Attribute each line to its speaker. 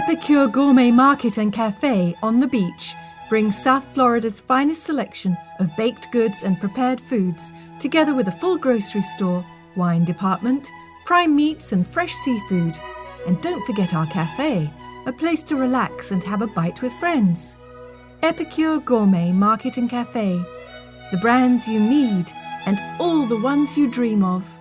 Speaker 1: Epicure Gourmet Market and Cafe on the beach brings South Florida's finest selection of baked goods and prepared foods, together with a full grocery store, wine department, prime meats and fresh seafood. And don't forget our cafe, a place to relax and have a bite with friends. Epicure Gourmet Market and Cafe, the brands you need and all the ones you dream of.